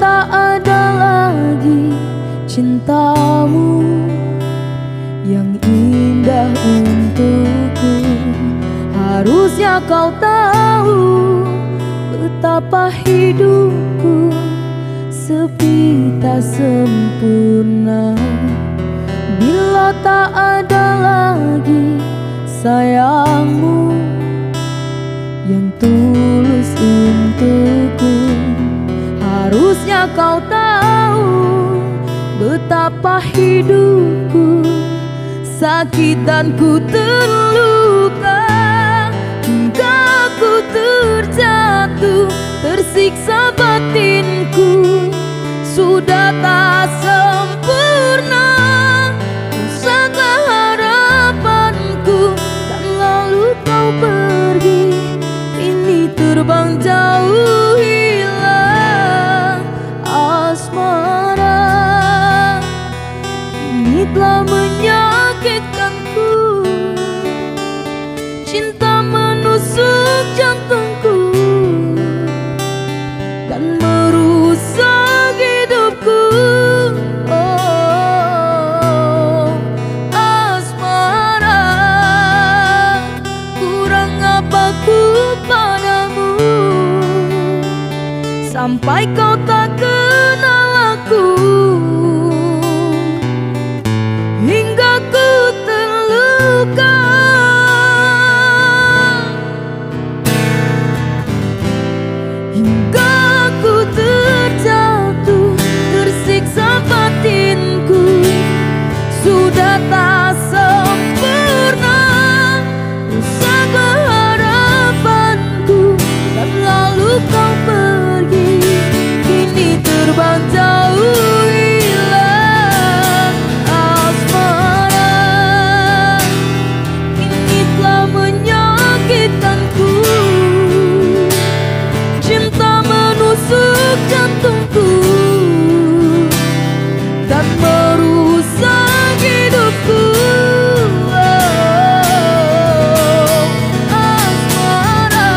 tak ada lagi cintamu yang indah untukku. Harusnya kau tahu betapa hidupku sepi tak sempurna bila tak ada lagi sayangmu yang tulus untukku. Harusnya kau tahu betapa hidupku sakit dan ku terluka, hingga ku terjatuh, tersiksa batinku. Sudah tak sempurna, rusaklah harapanku, dan lalu kau pergi. Ini terbang jauh, hilang asmara. Ini telah menyakitkanku, cinta menusuk jantungku dan merusak hidupku. Oh, asmara, kurang apa ku padamu sampai kau tak kenal aku, hingga ku terluka. Hingga ku terjatuh, tersiksa batinku. Sudah tak sempurna, rusaklah harapanku, dan lalu kau pergi. Kini terbang jauh, hilang asmara. Ini telah menyakitkanku, cinta menusuk jantungku dan merusak hidupku. Oh, asmara,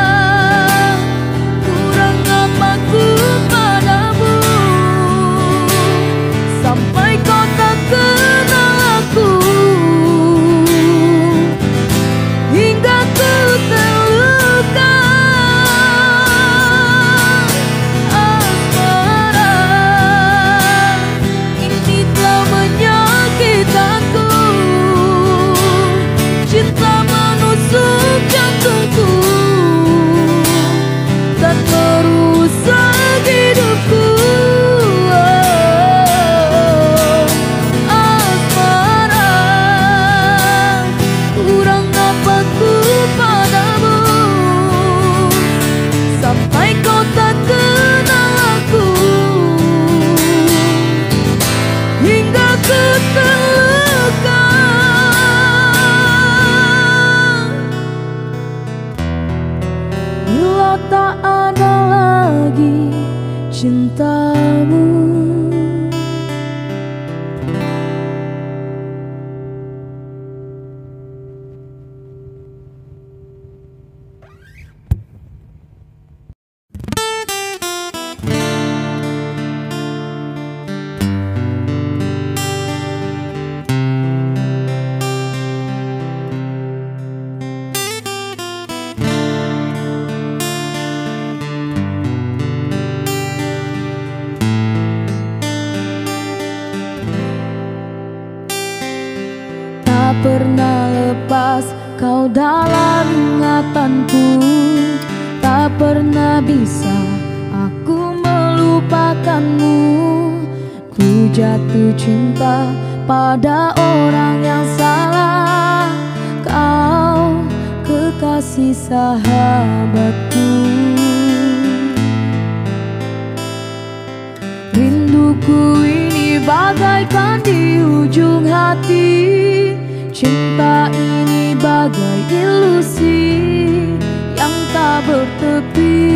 kurang apa ku padamu sampai kau tak kenal aku, hingga ku terluka. Asmara, ini telah menyakitkanku, cinta menusuk jantungku dan merusak hidupku. Oh, asmara, kurang apa ku padamu sampai kau tak kenal aku, hingga ku terluka. Bila tak ada lagi cintamu. Tak pernah lepas kau dalam ingatanku, tak pernah bisa aku melupakanmu. Ku jatuh cinta pada orang yang salah, kau kekasih sahabatku. Rinduku ini bagaikan di ujung hati, cinta ini bagai ilusi yang tak bertepi.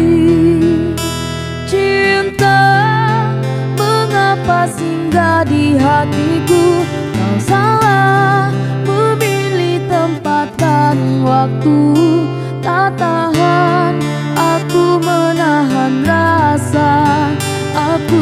Cinta, mengapa singgah di hatiku? Kau salah memilih tempat dan waktu. Tak tahan aku menahan rasa, aku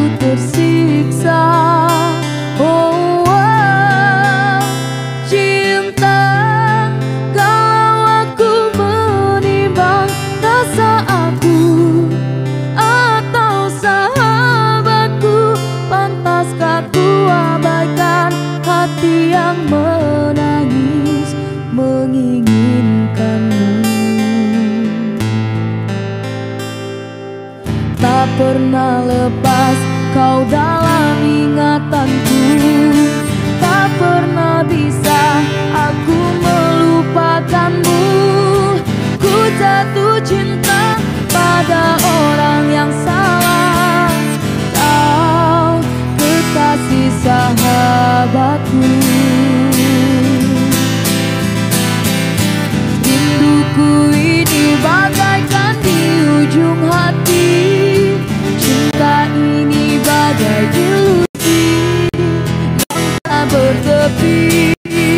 pernah lepas kau dalam ingatanku. Tak pernah bisa aku melupakanmu. Ku jatuh cinta pada orang yang salah. Kau kekasih sahabatku. Rinduku ini bagaikan di ujung hati. Cinta ini bagai ilusi yang tak bertepi.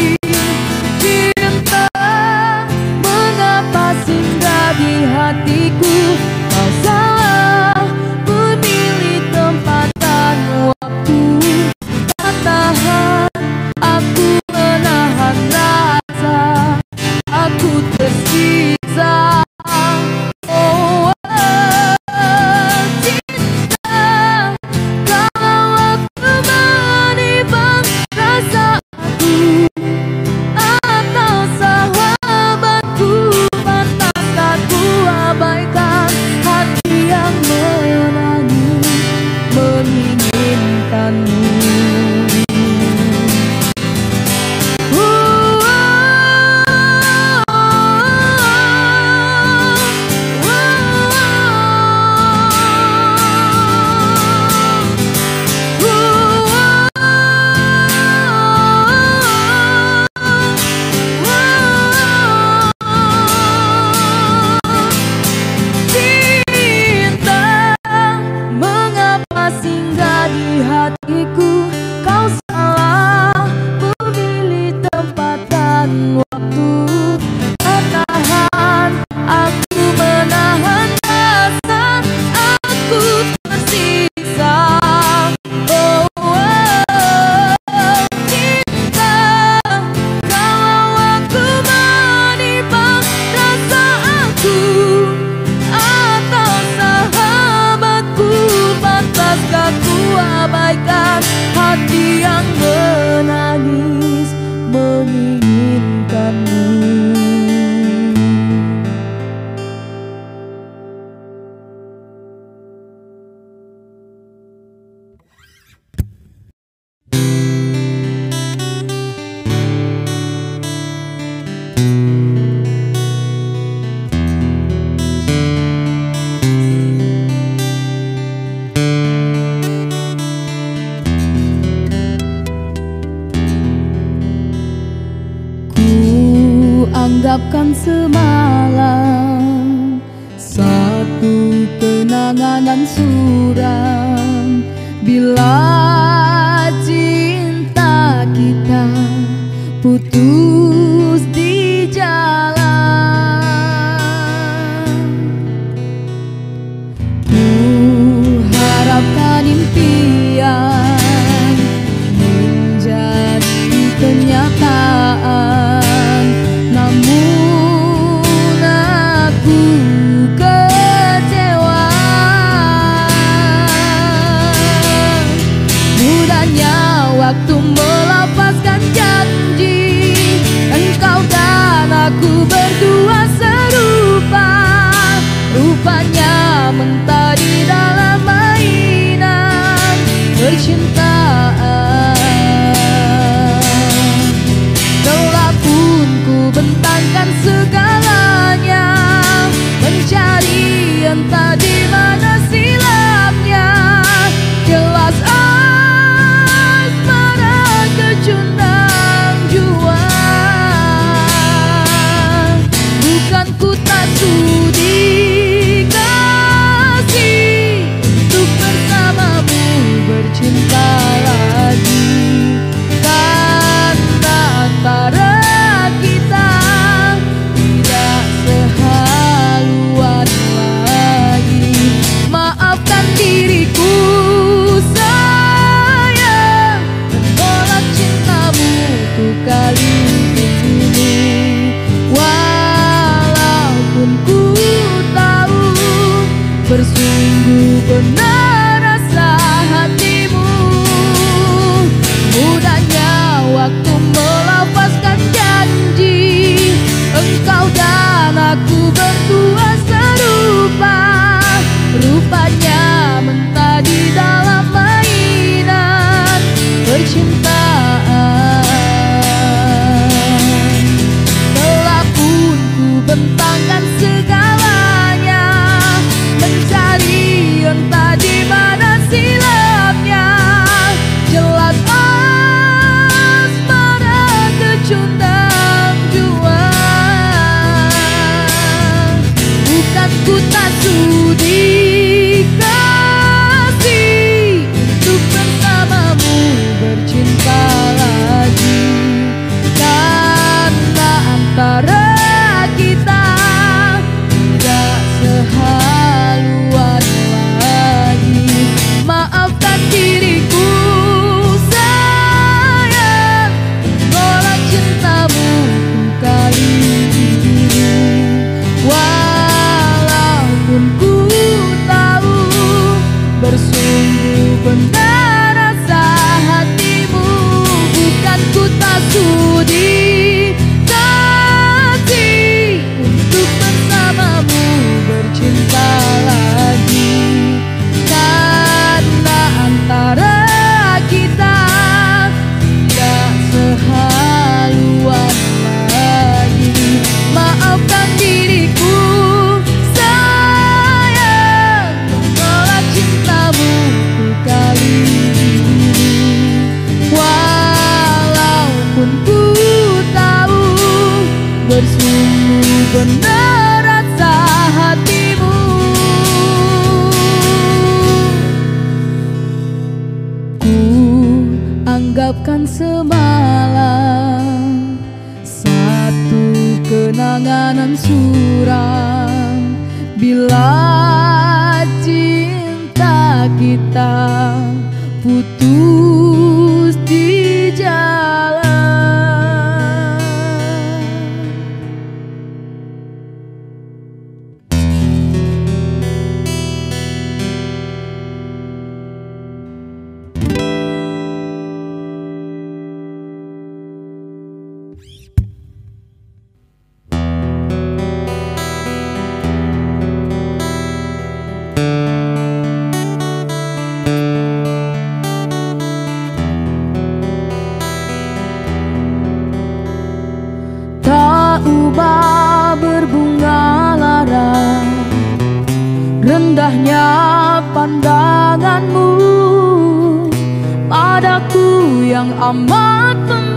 Cinta, mengapa singgah di hatiku? Kau salah memilih tempat dan waktu. Tak tahan aku menahan rasa, aku tersiksa. Oh, cinta, kalau aku menimbang rasa aku atau sahabatku, pantaskah ku abaikan hati yang menangis menginginkanmu? Singgah di hatiku, kau salah memilih tempat dan waktu. Tak tahan aku menahan rasa, aku tersiksa. Oh, cinta, kalau aku menimbang rasa aku atau sahabatku, pantaskah ku abaikan hati yang menangis menginginkanmu? Anggapkan semalam satu kenangan dan suram. Bila cinta kita putus di jalan, ku harapkan impian menjadi kenyataan. Namun aku kecewa. Mudahnya waktu melepaskan janji. Engkau dan aku berdua serupa. Rupanya mentah di dalam mainan percintaan. Telah pun ku bentangkan segalanya, mencari entah di mana silapnya. Jelas asmara kecundang jua. Bukan ku tak sudi kasih untuk bersamamu bercinta lagi. Karena antara kita tidak sehaluan lagi. Maafkan diriku sayang, menolak cintamu untuk kali ini. Walaupun ku membentangkan segalanya, mencari entah di mana silapnya. Jelas asmara kecundang jua, bukan ku tak sudi kasih untuk bersamamu bercinta lagi, karena antara kita tidak sehaluan lagi. Maafkan diriku sayang, tolak cintamu kali ini. Walaupun ku tahu bersungguh benar rasa hatimu, bukan ku tak sudi kasih untuk bersamamu bercinta lagi, karena antara kita tidak sehaluan lagi. Maafkan diriku sayang, tolak cintamu kali ini. Walaupun ku tahu bersungguh benar rasa hatimu. Ku anggapkan semalam satu kenangan suram, bila cinta kita putus di jalan. Tak ubah berbunga lara, rendahnya pandanganmu padaku yang amat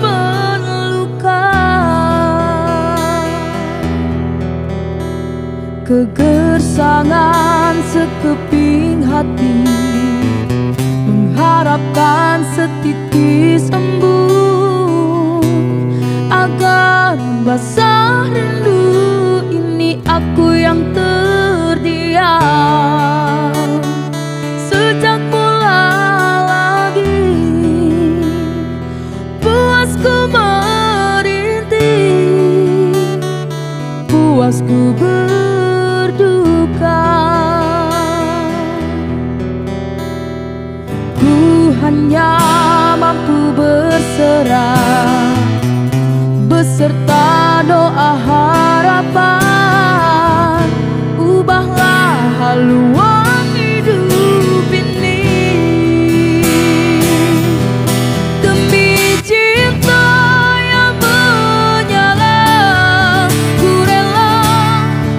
membelukan. Kegersangan sekeping hati mengharapkan setitis embun agar basah rindu ini. Aku yang terdiam sejak mula lagi, puasku merintih, puasku berduka. Ku hanya mampu berserah beserta doa harapan, ubahlah haluan hidup ini. Demi cinta yang menyala, ku rela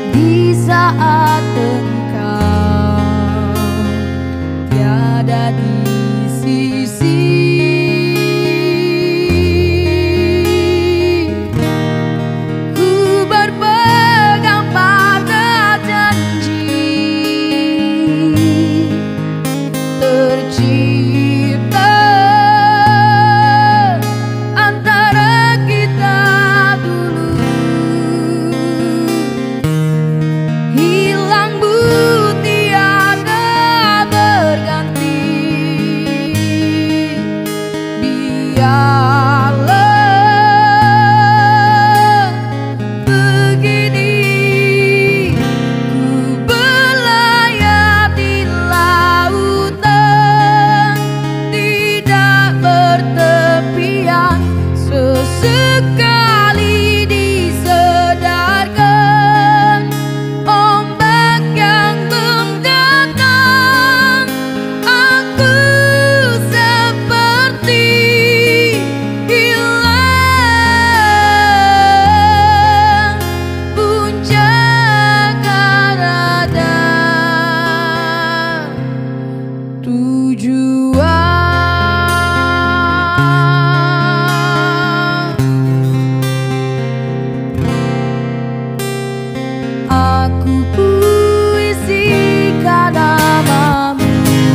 di saat engkau tiada di sisi. Ku berpegang pada janji tercipta antara kita dulu, hilang tiada berganti. Biarlah begini ku berlayar di lautan tidak bertepian, sesekali disedarkan ombak yang menggenggam. Aku seperti hilang puncak rada tujuan. Aku puisikan namamu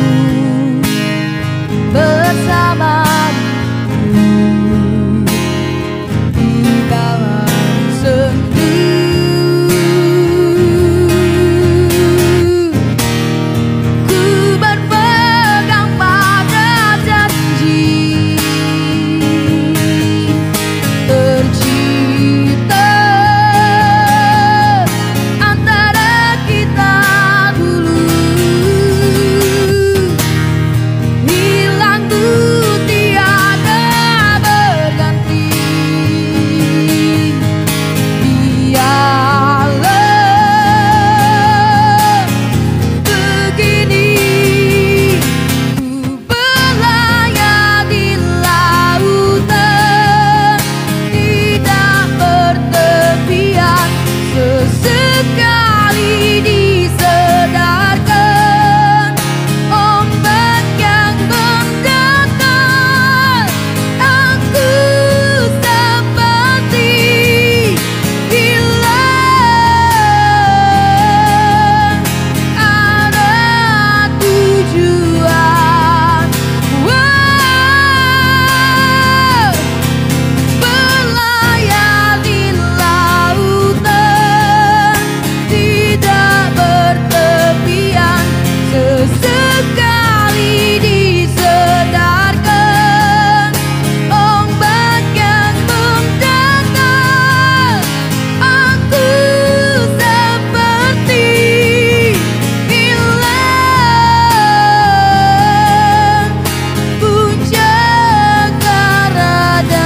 bersamamu di dalam sendu. Ku berpegang pada janji tercipta antara kita dulu, hilang tiada berganti. Biarlah begini ku berlayar di lautan tidak bertepian, sesekali disedarkan ombak yang menggenggam. Aku seperti hilang ada tujuan. Wow, berlayar di lautan tidak bertepian, sesekali disedarkan ombak yang menggenggam. Aku seperti hilang puncak rada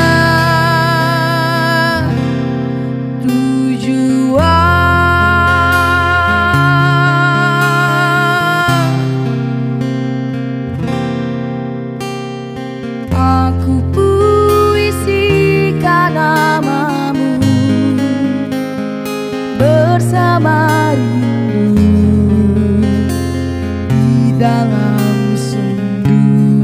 tujuan. Aku puisikan namamu bersama rindu di dalam sendu.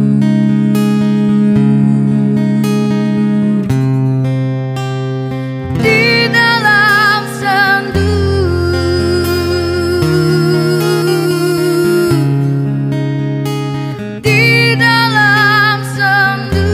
Di dalam sendu, di dalam sendu.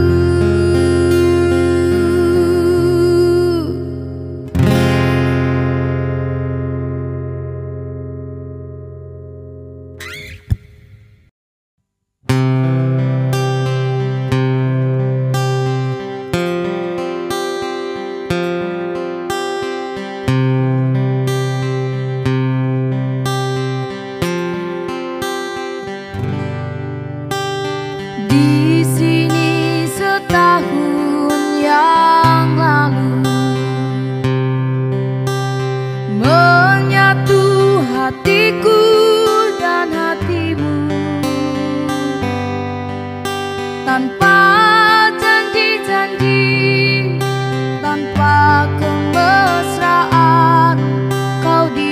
Di sini setahun yang lalu menyatu hatiku dan hatimu tanpa janji-janji, tanpa kemesraan kau di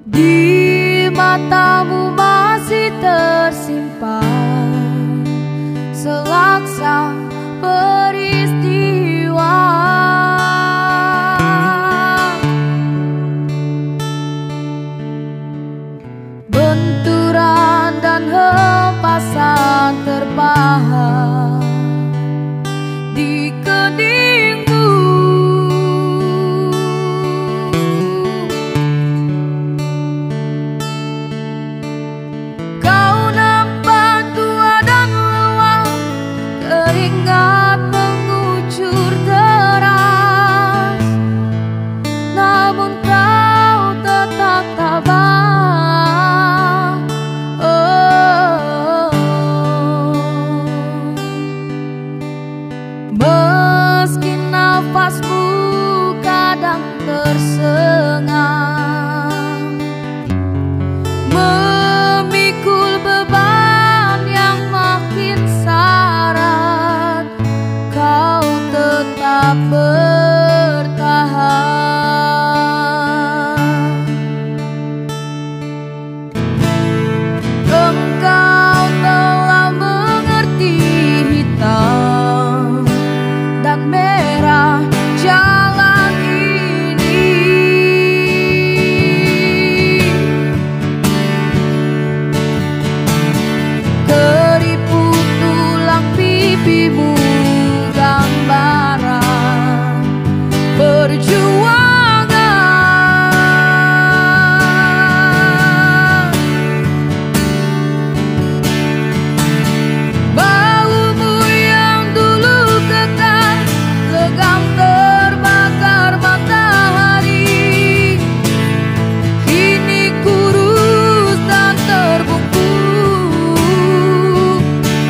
Di matamu masih tersimpan selaksa peristiwa, benturan dan hempasan terpahat di keningmu. Kau nampak tua dan lelah, keringat mengucur deras, namun kau tetap tabah. Meski nafasmu kadang tersengang, memikul beban yang makin syarat, kau tetap bertahan. Engkau telah mengerti hitam dan merah jalan ini. Keriput tulang pipimu gambaran perjuangan. Baumu yang dulu kekar, legam terbakar matahari, kini kurus dan terbungkus.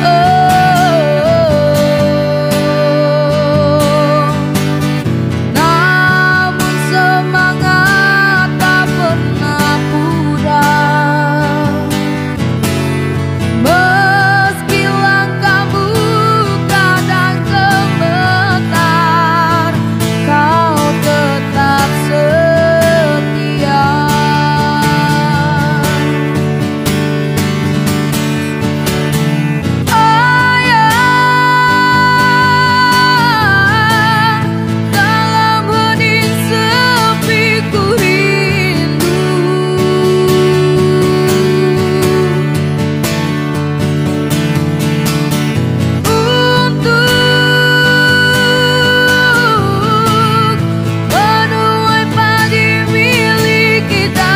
Namun semangat tak pernah pudar, meski langkahmu kadang gemetar, kau tetap setia. Ayah, dalam hening sepi ku rindu untuk menuai padi milik kita,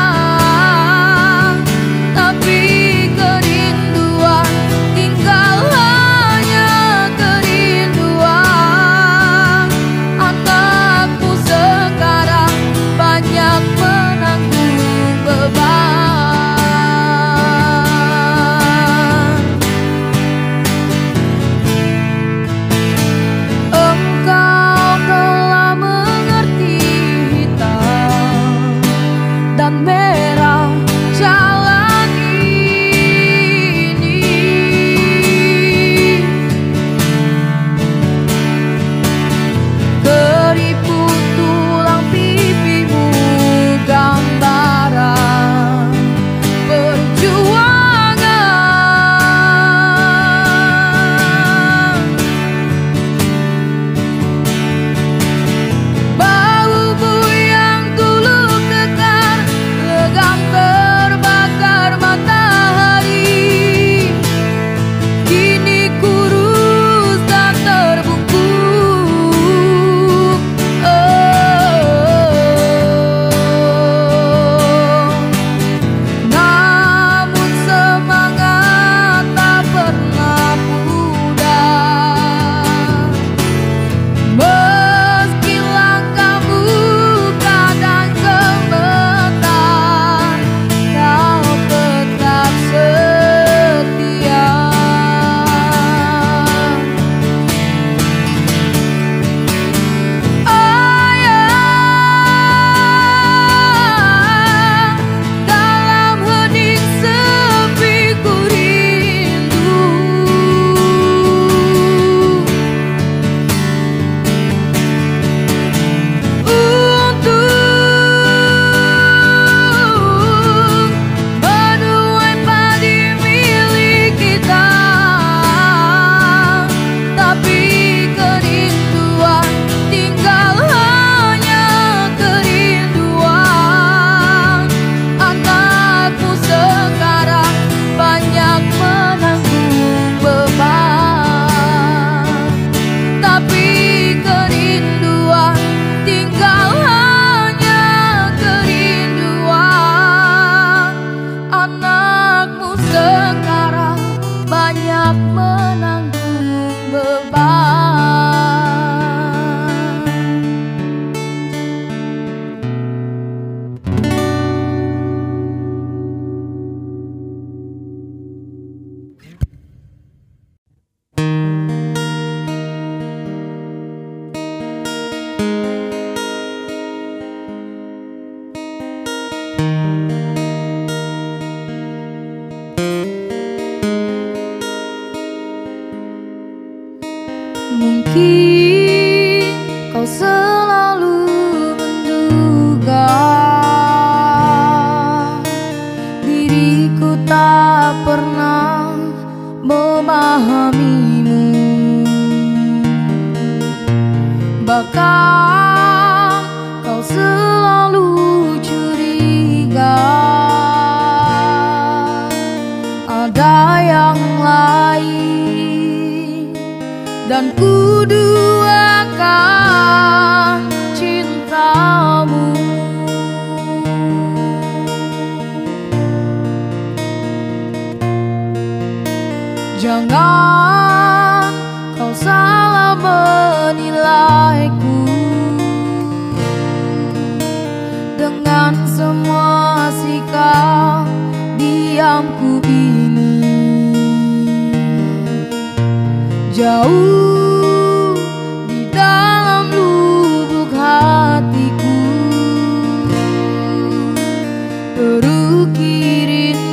tapi kerinduan tinggal hanya kerinduan. Anakku sekarang banyak menanggung beban. Engkau telah mengerti hitam dan merah jalan ini. Keriput tulang pipimu gambaran perjuangan. Baumu yang dulu kekar, Mungkin kau selalu menduga diriku tak pernah memahamimu. Bahkan kau selalu curiga ada yang lain, dan ku duakan cintamu. Jangan kau salah menilaiku dengan semua sikap diamku ini. Jauh di dalam lubuk hatiku terukir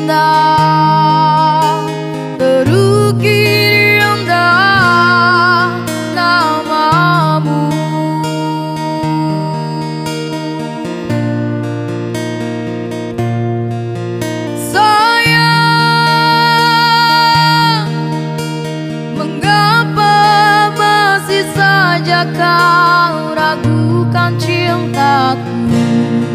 indah, terukir indah namamu. Sayang, mengapa masih saja kau ragukan cintaku,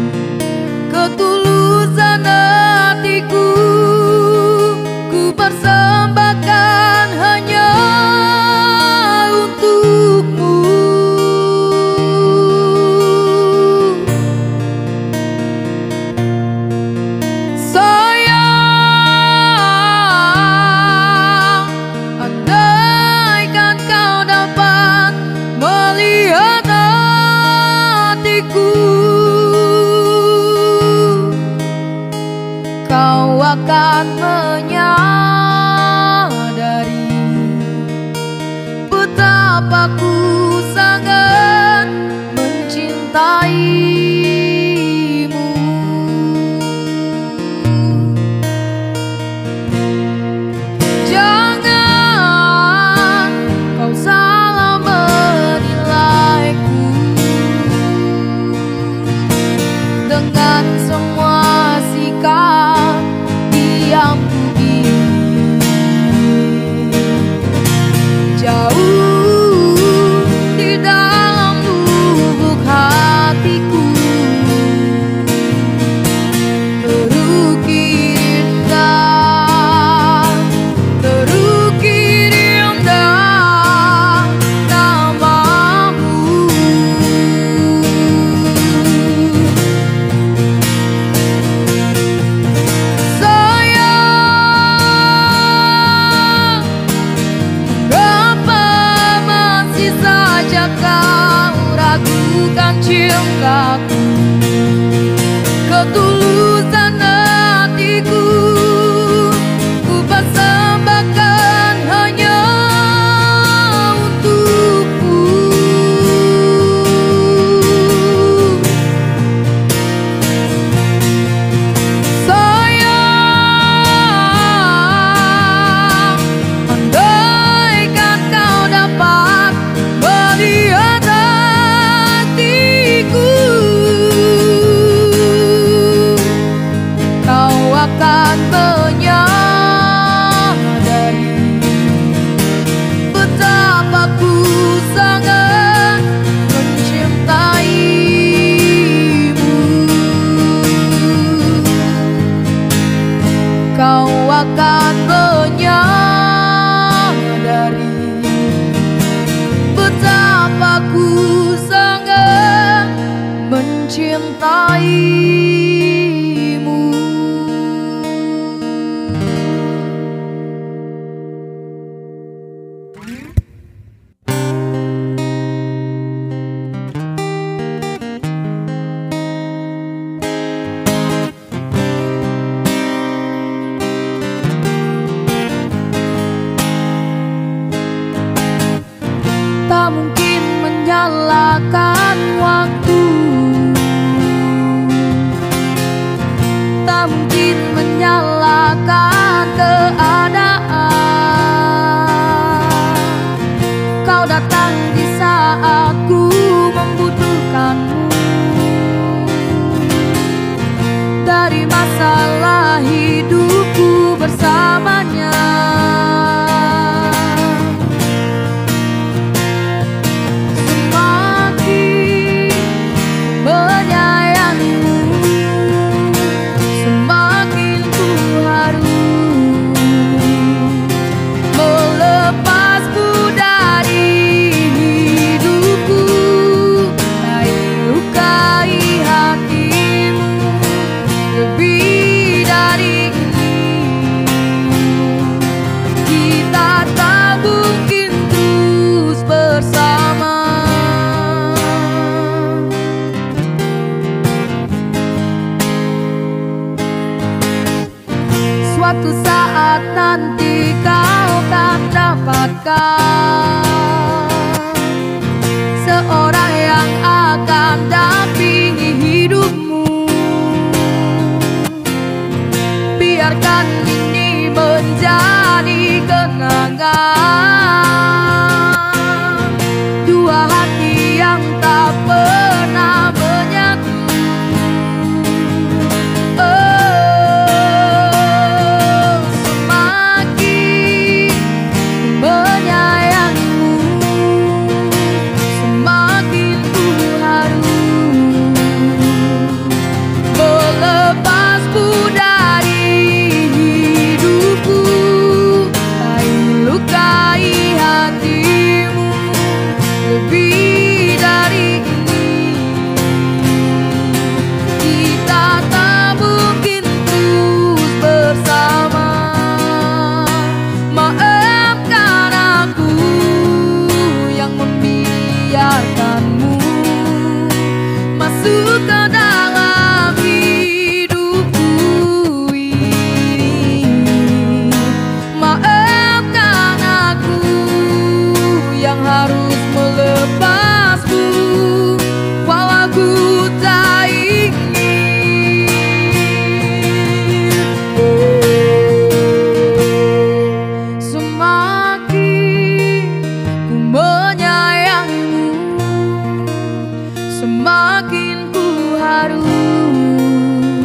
ketulusan hatiku ku persembahkan hanya untukmu. Sayang, andaikan kau dapat melihat hatiku, kau akan menyadari betapa ku sangat mencintaimu. Jangan kau salah menilaiku dengan semua sikap diamku ini. Jauh di dalam lubuk hatiku terukir indah, terukir indah namamu. Sayang, mengapa masih saja kau ragukan cintaku, ketulusan hatiku ku persembahkan hanya untukmu. Sayang, andaikan kau dapat melihat hatiku, kau akan menyadari betapa ku sangat mencintaimu. Kau akan menyadari betapa ku sangat mencintaimu. Tak mungkin menyalahkan waktu dari masalah hidupku bersamanya. Semakin menyayangimu, semakin ku harus melepasmu dari hidupku. Tak lukai hatimu lebih dari ini. Kita tak mungkin terus bersama. Suatu saat nanti kau akan dapatkan seorang yang akan dampingi hidupmu. Biarkan ini menjadi kenangan dua hati yang tak pernah menyatu. Semakin menyayangimu, semakin ku harus melepasmu dari hidupku. Tak lukai hatimu lebih dari ini. Kita tak mungkin terus bersama. Maafkan aku yang membiarkanmu masuk ke dalam hidupku ini. Maafkan aku yang harus melepasmu walau ku tak ingin. Semakin ku menyayangimu, semakin ku harus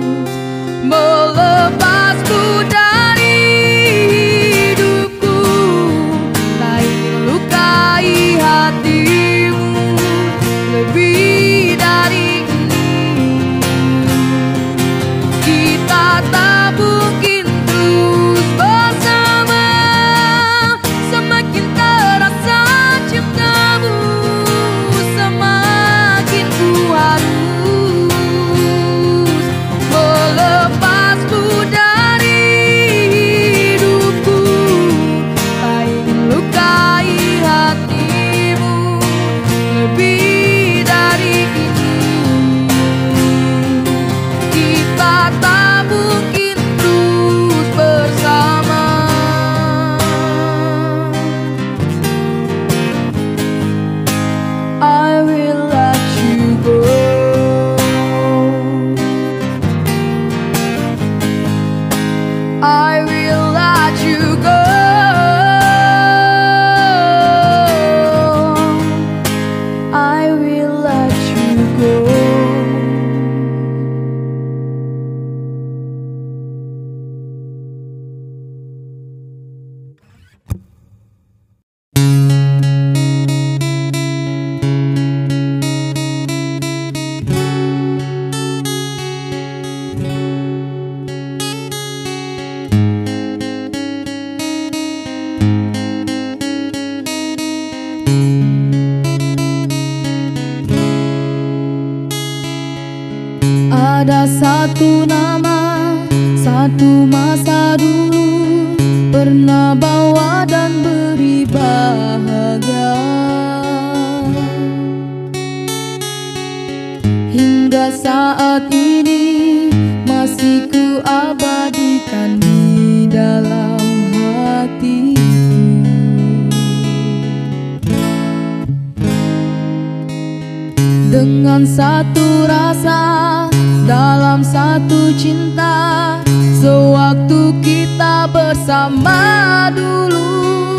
melepasmu dari hidupku. Tak lukai hatimu lebih dari ini. Kita tak mungkin terus bersama. Semakin terasa cintamu, semakin ku harus melepasmu dari hidupku. Tak ingin lukai hatimu lebih dari ini. Kita tak mungkin terus bersama. I will let you go. I will let you go. I will let you go. Ada satu nama, satu masa dulu pernah bawa dan beri bahagia. Hingga saat ini masih ku abadikan di dalam hatiku. Dengan satu rasa, dalam satu cinta, sewaktu kita bersama dulu.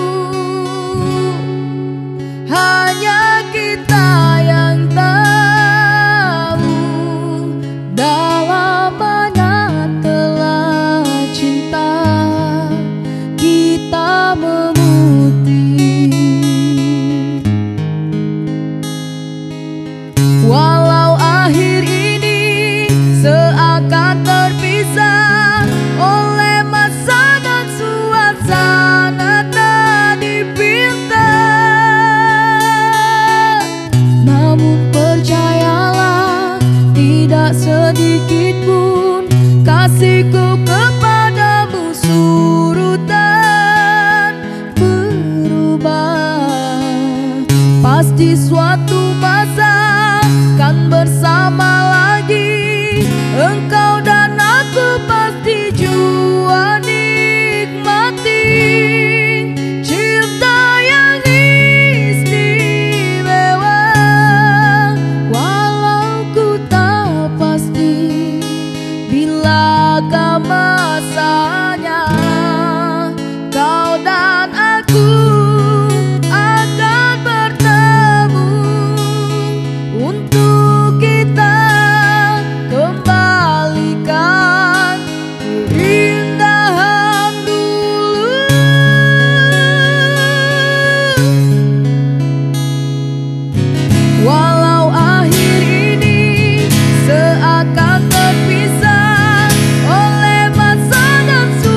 Hanya kita yang tahu dalam banyak Bilakah masanya kau dan aku akan bertemu untuk kita kembalikan keindahan dulu. Walau akhir ini seakan terpisah oleh masa dan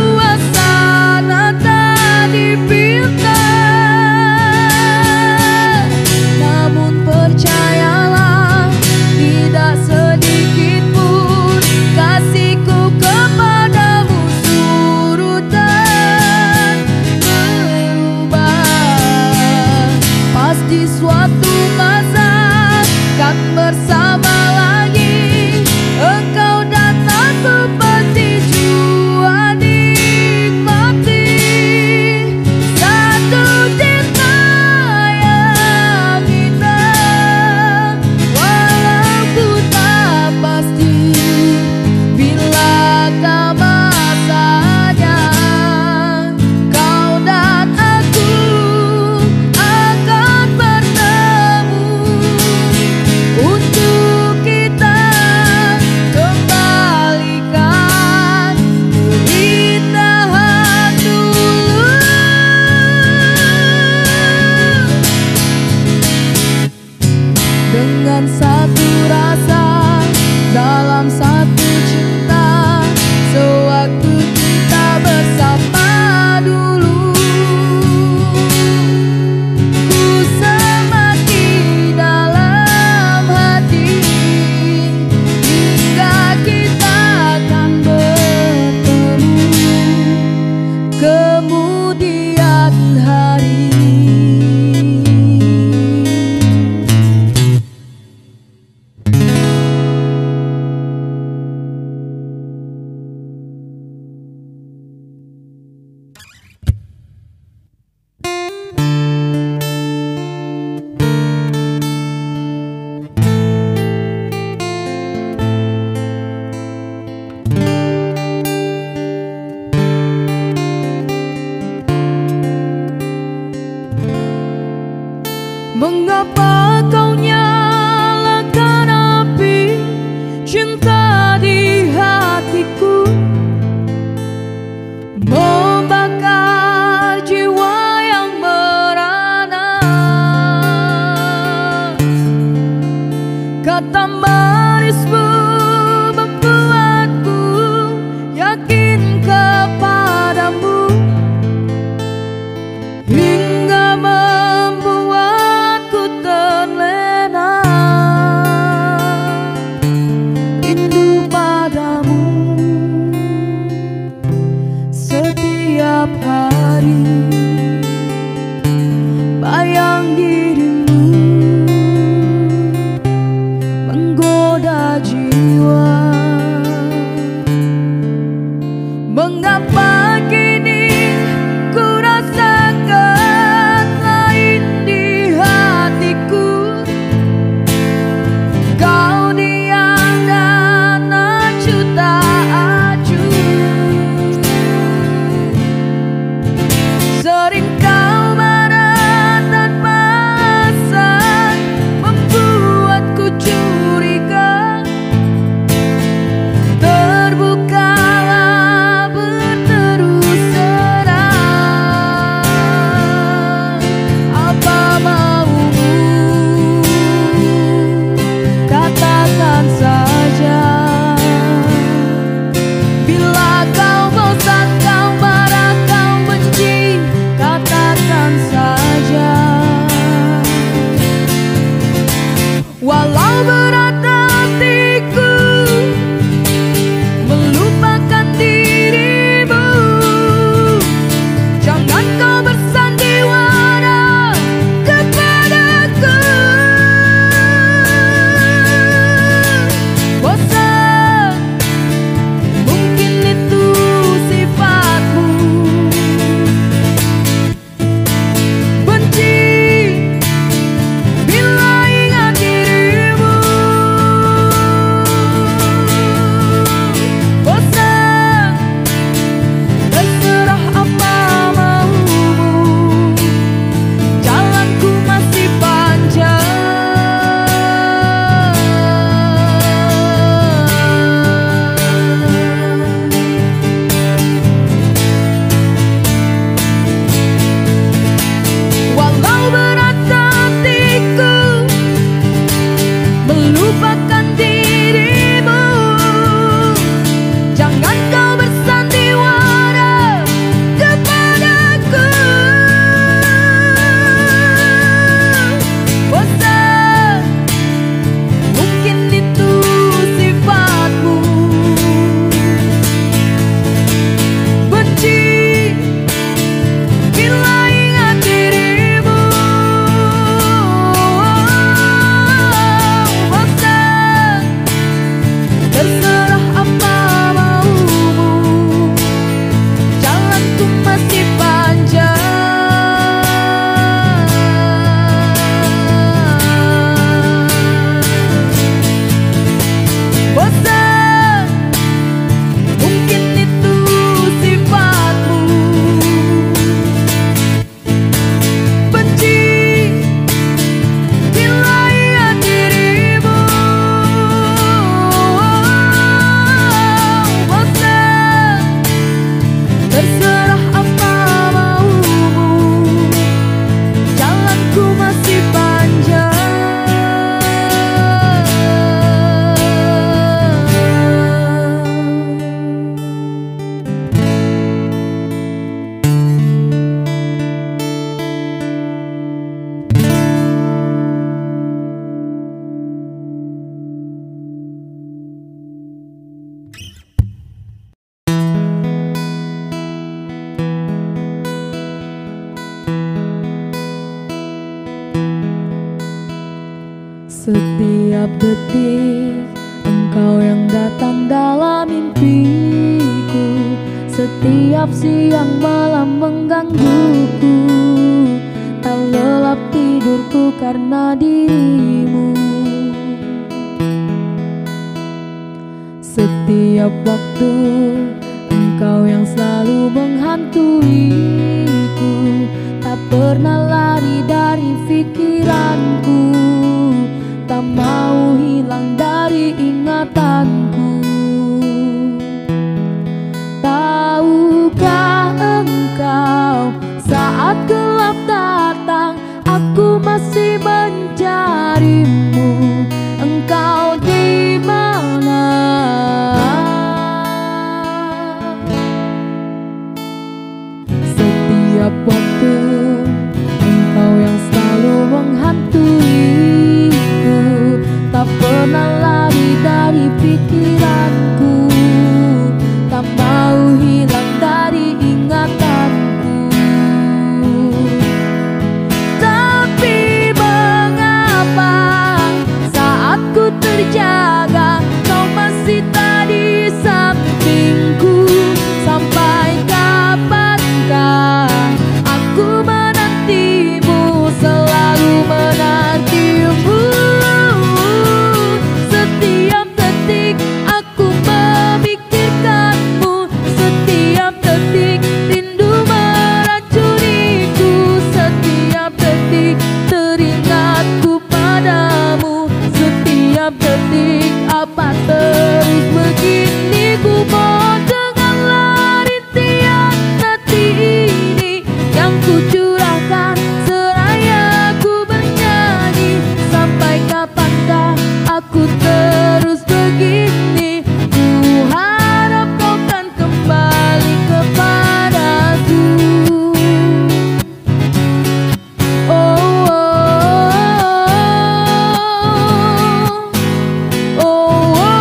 Setiap detik engkau yang datang dalam mimpiku. Setiap siang malam menggangguku. Tak lelap tidurku karena dirimu. Setiap waktu engkau yang selalu menghantuiku. Tak pernah lari dari pikiranku. Tak mau hilang dari ingatanku. Tahukah engkau saat gelap datang aku masih mencarimu. Engkau di mana? Setiap waktu engkau yang selalu menghantuiku. Tak pernah lari dari pikiranku. Tak mau hilang dari ingatanku. Tapi mengapa saat ku terjaga kau masih tak di sampingku? Sampai kapankah aku menantimu, selalu menantimu. Setiap detik aku memikirkanmu. Setiap detik rindu meracuniku. Setiap detik teringatku padamu. Setiap detik apa terus begini. Ku mohon dengarlah rintian hati ini yang ku curahkan seraya ku bernyanyi. Sampai kapankah aku terus begini. Ku harap kau kan kembali kepadaku. Oh, oh, oh, oh, oh.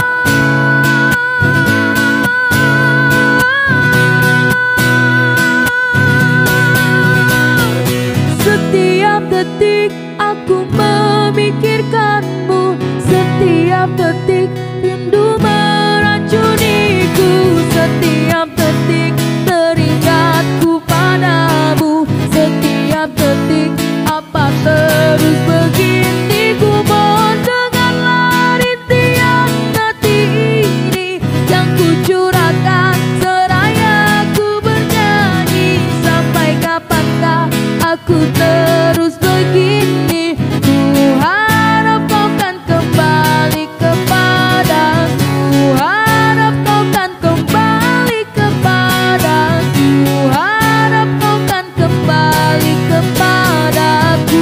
Setiap detik aku memikirkanmu. Setiap detik rindu meracuniku. Setiap detik teringatku padamu. Setiap detik apa terus begini. Ku mohon dengarlah rintian hati ini yang ku curahkan seraya ku bernyanyi. Sampai kapankah aku terus begini. Ku harap kau kan kembali kepadaku. Ku harap kau kan kembali kepadaku. Ku harap kau kan kembali kepadaku.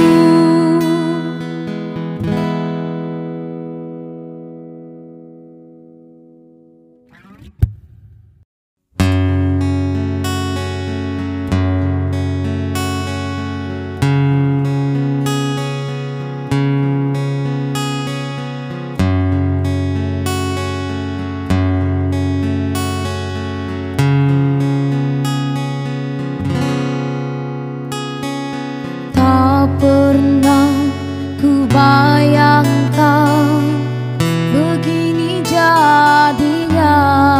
Tak pernah ku bayangkan begini jadinya.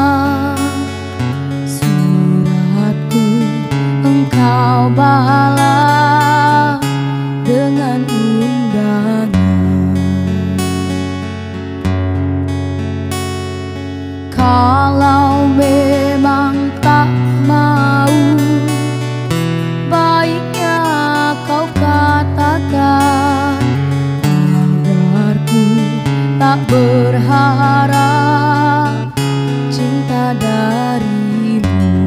Suratku engkau balas dengan undangan. Kalau memang tak mau, baiknya kau katakan agar ku tak berharap cinta darimu.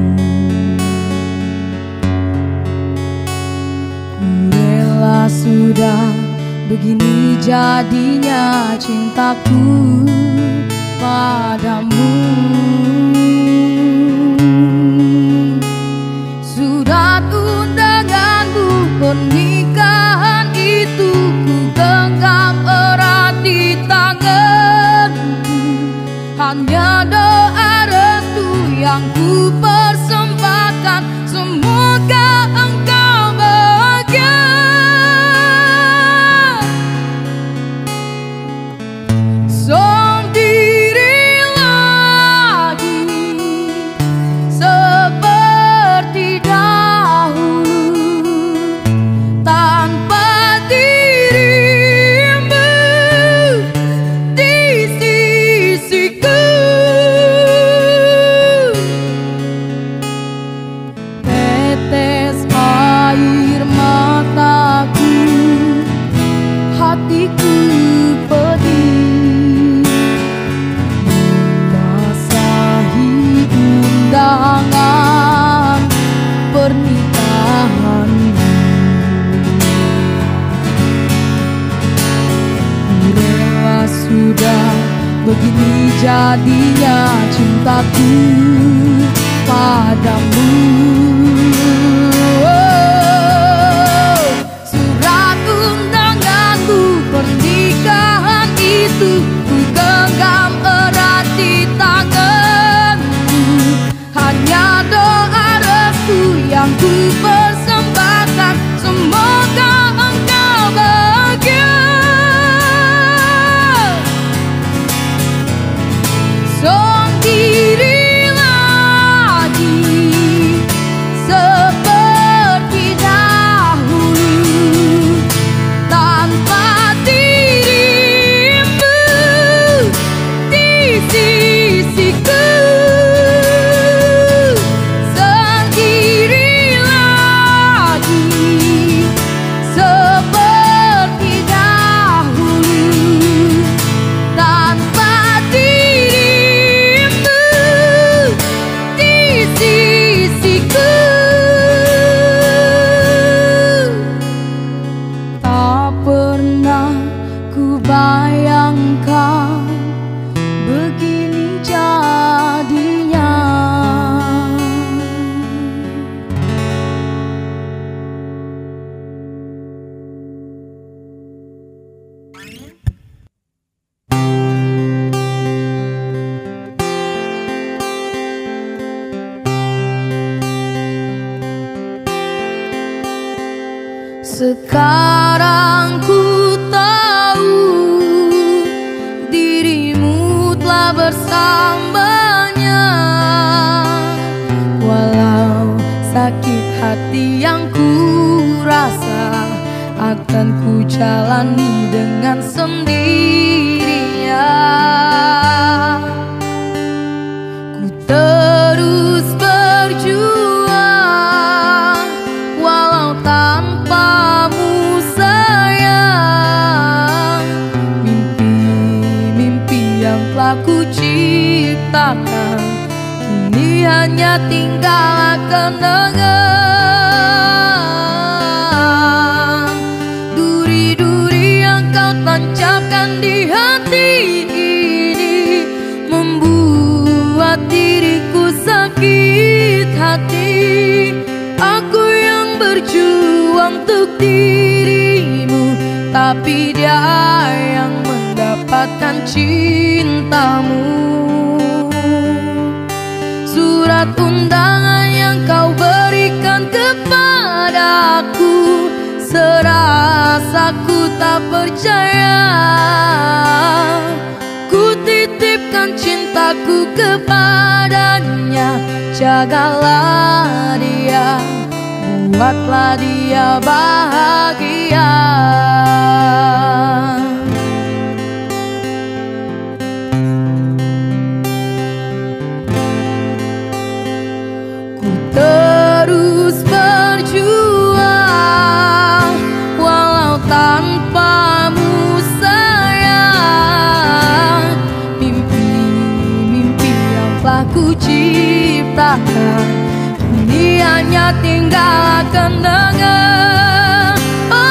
Ku rela sudah begini jadinya cintaku padamu. Surat undanganmu pernikahan itu ku genggam erat di tanganku. Hanya doa restu yang ku persembahkan. Semoga engkau bahagia. jadinya cintaku padamu. Surat undanganmu pernikahan itu ku genggam erat di tanganku. Hanya doa restu yang ku persembahkan, semoga engkau bahagia. Sendiri lagi seperti dahulu, tanpa dirimu di sisiku. Sendiri lagi seperti dahulu, tanpa dirimu di sisiku. Tak pernah ku bayangkan begini jadinya. Sekarang ku tahu dirimu telah bersamanya. Walau sakit hati yang ku rasa, akan ku jalani dengan sendirinya. Ku terus berjuang walau tanpamu sayang. Mimpi-mimpi yang telah ku ciptakan kini hanya tinggal kenangan. Duri-duri yang kau tancapkan di hati ini membuat diriku sakit hati. Aku yang berjuang untuk dirimu, tapi dia yang mendapatkan cintamu. Surat undangan yang kau berikan kepadaku, serasa ku tak percaya. Ku titipkan cintaku kepadanya, jagalah dia, buatlah dia bahagia. Ku terus berjuang walau tanpamu sayang. Mimpi-mimpi yang telah ku ciptakan kini hanya tinggal kenangan.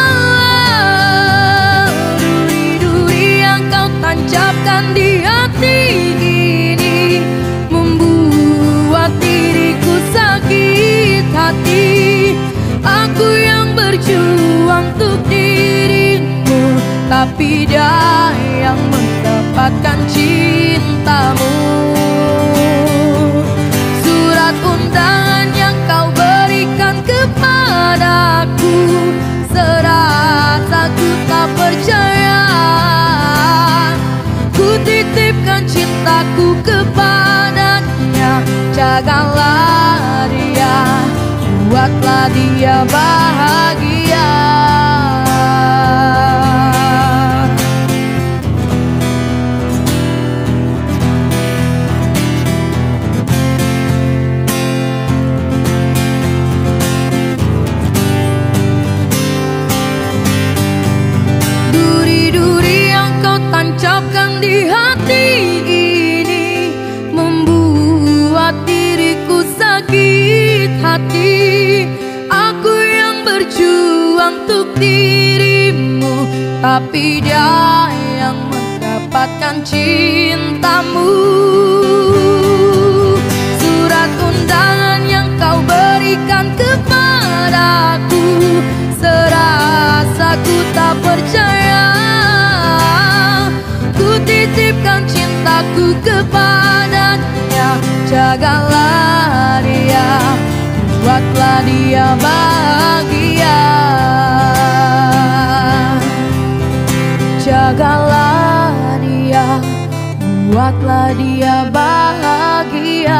Oh, duri-duri yang kau tancapkan di hati ini membuat diriku sakit hati. Aku yang berjuang untuk dirimu, tapi dia yang mendapatkan cintamu. Surat undangan yang kau berikan kepadaku, serasa ku tak percaya. Ku titipkan cintaku kepadanya, jagalah dia, buatlah dia bahagia. Duri-duri yang kau tancapkan di hati ini membuat diriku sakit hati. Aku yang berjuang untuk dirimu, tapi dia yang mendapatkan mendapatkan cintamu. Surat undangan yang kau berikan kepadaku, serasa ku tak percaya. Ku titipkan cintaku kepadanya, jagalah dia, buatlah dia bahagia. Jagalah dia, buatlah dia bahagia.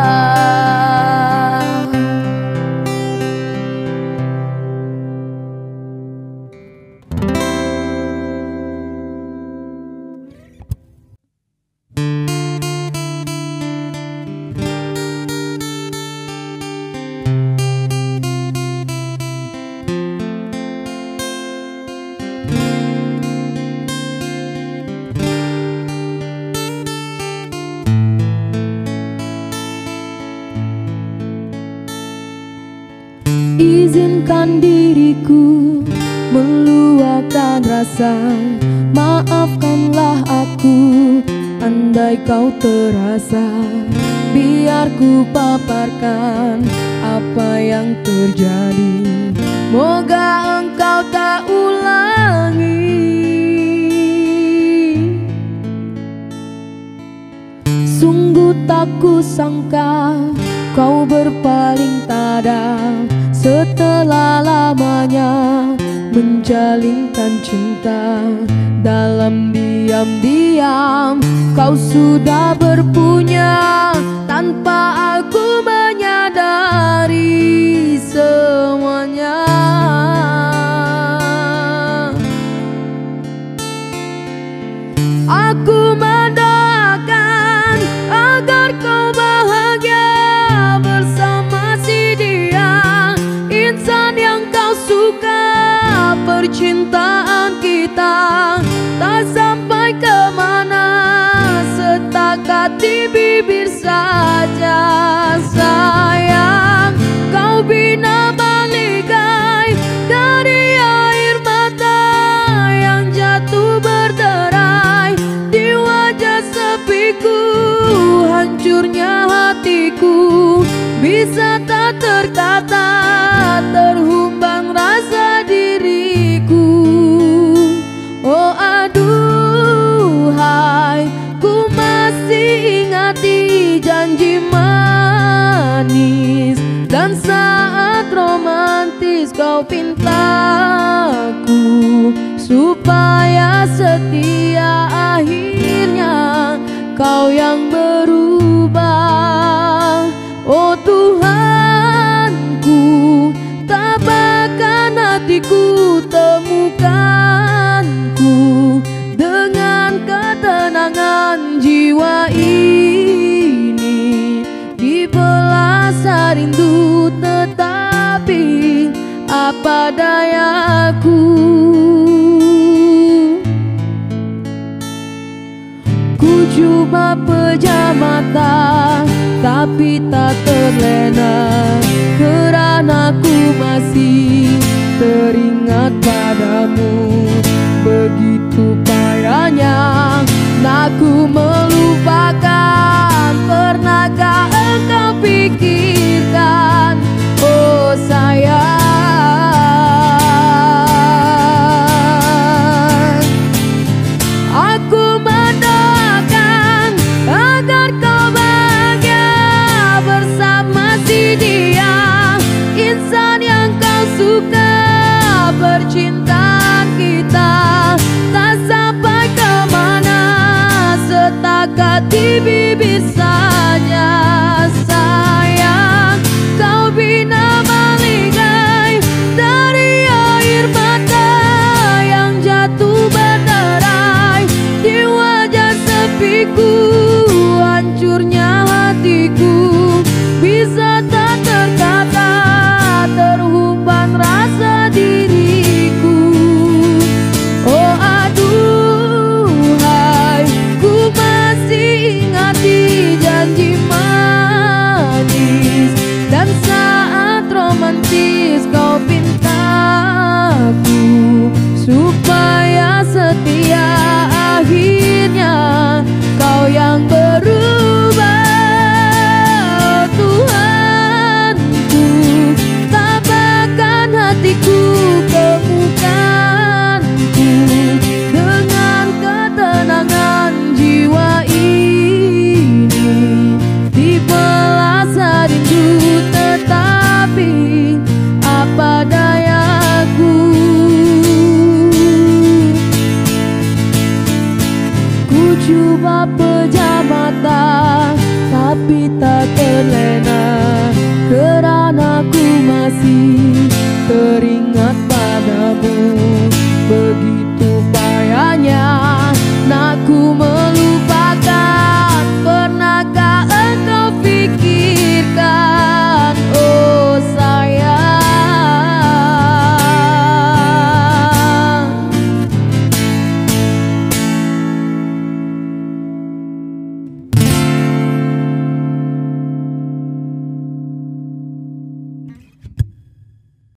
Izinkan diriku meluapkan rasa, maafkanlah aku andai kau terasa. Biar ku paparkan apa yang terjadi, moga engkau tak ulangi. Sungguh tak kusangka kau berpaling tada, setelah lamanya menjalinkan cinta. Dalam diam-diam kau sudah berpunya, tanpa aku menyadari semuanya. Aku mendoakan agar kau bahagia bersama si dia, insan yang kau suka. Percintaan kita tak sampai kemana, setakat di bibir saja. Sayang, kau bina balikai dari air mata yang jatuh berderai di wajah sepiku. Hancurnya hatiku bisa tak terkata, terhumbang rasa diriku. Oh aduhai, ku masih ingati janji manis dan saat romantis kau pintaku supaya setia. Akhirnya kau yang berubah. Oh Tuhanku, tabahkan hatiku, temukanku dengan ketenangan jiwa ini. Dibelah rindu tetapi apa dayaku. Ku cuma pejam mata tapi tak terlena, kerana ku masih teringat padamu. Begitu payahnya nak ku melupakan, pernahkah engkau pikirkan? Oh sayang, aku mendoakan agar kau bahagia bersama si dia, insan yang kau suka. Percintaan kita tak sampai kemana, setakat di bibir saja. Sayang, kau bina balikai dari air mata yang jatuh berderai di wajah sepiku. Hancurnya hatiku bisa tak terkata, terhumbang rasa diriku. Oh aduhai, ku masih ingat terlena